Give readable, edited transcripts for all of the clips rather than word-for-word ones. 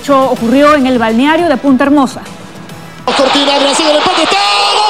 hecho ocurrió en el balneario de Punta Hermosa. Cortina, Brasil, el empate está.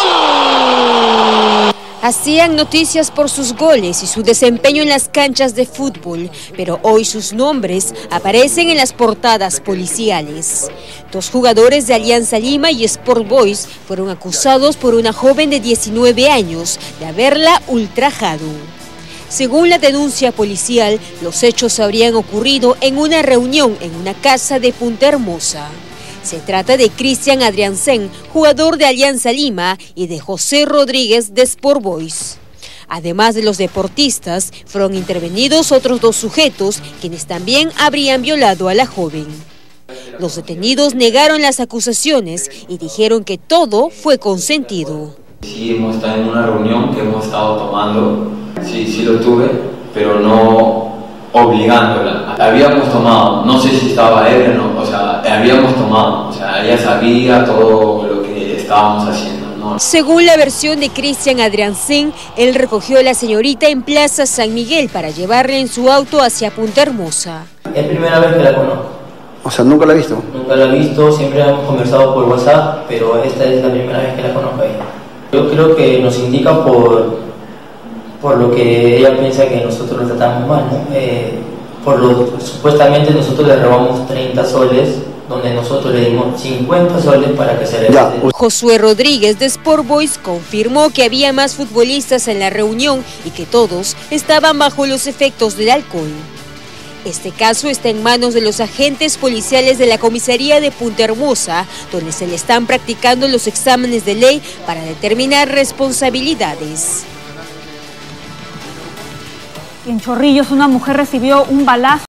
¡Gol! Hacían noticias por sus goles y su desempeño en las canchas de fútbol, pero hoy sus nombres aparecen en las portadas policiales. 2 jugadores de Alianza Lima y Sport Boys fueron acusados por una joven de 19 años de haberla ultrajado. Según la denuncia policial, los hechos habrían ocurrido en una reunión en una casa de Punta Hermosa. Se trata de Cristian Adriansen, jugador de Alianza Lima, y de José Rodríguez de Sport Boys. Además de los deportistas, fueron intervenidos otros 2 sujetos, quienes también habrían violado a la joven. Los detenidos negaron las acusaciones y dijeron que todo fue consentido. Sí, hemos estado en una reunión que hemos estado tomando, sí lo tuve, pero no obligándola. Habíamos tomado, no sé si estaba ebria o no, habíamos tomado, ella sabía todo lo que estábamos haciendo, ¿no? Según la versión de Cristian Adriansen, él recogió a la señorita en Plaza San Miguel para llevarla en su auto hacia Punta Hermosa. Es primera vez que la conozco. O sea, ¿nunca la he visto? Nunca la he visto, siempre hemos conversado por WhatsApp, pero esta es la primera vez que la conozco a ella. Yo creo que nos indica por lo que ella piensa que nosotros la tratamos mal, ¿no? Supuestamente nosotros le robamos 30 soles, donde nosotros le dimos 50 soles para que se le dé. Josué Rodríguez de Sport Boys confirmó que había más futbolistas en la reunión y que todos estaban bajo los efectos del alcohol. Este caso está en manos de los agentes policiales de la comisaría de Punta Hermosa, donde se le están practicando los exámenes de ley para determinar responsabilidades. En Chorrillos, una mujer recibió un balazo